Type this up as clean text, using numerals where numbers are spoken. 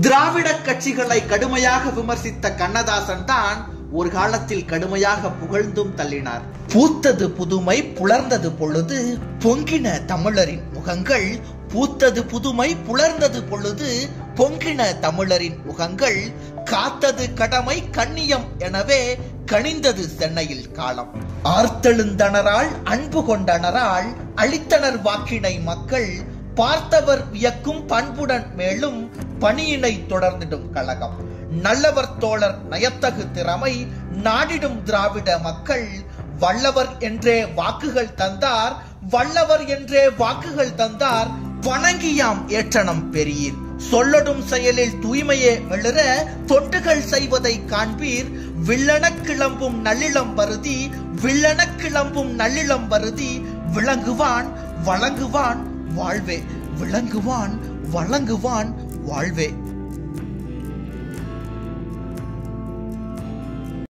திராவிட கட்சிகளை கடுமையாக விமர்சித்த கண்ணதாசன் தான் ஒரு காலத்தில் கடுமையாக புகழ்ந்தும் தள்ளினார். பூத்தது புதுமை புலர்ந்தது பொழுது பொங்கின தமிழரின் முகங்கள், பூத்தது புதுமை புலர்ந்தது பொழுது பொங்கின தமிழரின் முகங்கள், காத்தது கடமை கண்ணியம் எனவே கனிந்தது சென்னையில் காலம். ஆர்த்தெழுந்தனரால் அன்பு கொண்டனரால் அளித்தனர் வாக்கினை மக்கள், பார்த்தவர் வியக்கும் பண்புடன் மேலும் பணியினை தொடர்ந்திடும் கழகம். நல்லவர் தோழர் நயத்தகு திறமை நாடிடும் திராவிட மக்கள், வல்லவர் என்றே வாக்குகள் தந்தார், வல்லவர் என்றே வாக்குகள் தந்தார், வணங்கியாம் ஏற்றனம் பெரியீர். சொல்லடும் செயலில் தூய்மையே மிளர தொண்டுகள் செய்வதை காண்பீர். வில்லனக் கிளம்பும் நல்லிளம் வருதி, வில்லனக் கிளம்பும் நல்லிளம் வருதி, விளங்குவான் வழங்குவான் வாழ்வே, விளங்குவான் வழங்குவான் வாழ்வே.